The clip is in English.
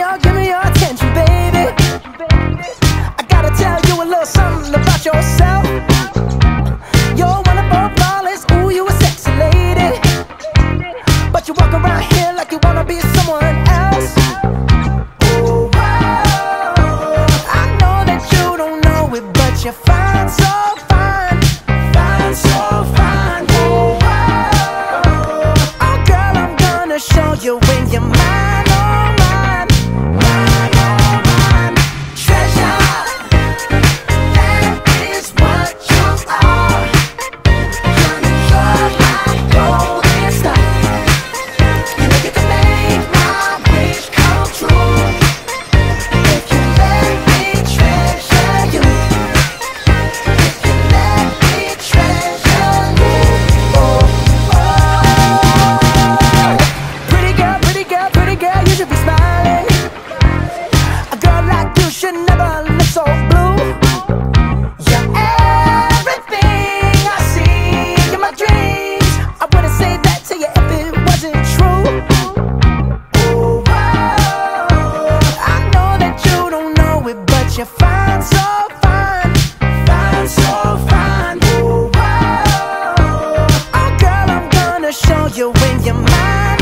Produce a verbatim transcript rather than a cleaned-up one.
your, give me your attention, baby. I gotta tell you a little something about yourself. You're wonderful, flawless, ooh, you a sexy lady. But you walk around here like you wanna be someone else. Ooh, whoa. I know that you don't know it, but you're fine, so fine. Fine, so fine. Ooh, whoa. Oh girl, I'm gonna show you when you're mine, oh mine. Mine, oh mine. Treasure, that is what you are. Honey, you're my golden star. You get to make my wish come true. If you let me treasure you. If you let me treasure you. Oh, oh. Pretty girl, pretty girl, pretty girl, you should be smiling. A girl like you should never look so blue. You're everything I see in my dreams. I wouldn't say that to you if it wasn't true. Ooh, whoa. I know that you don't know it, but you're fine, so fine. Fine, so fine. Ooh, whoa. Oh girl, I'm gonna show you when you're mine.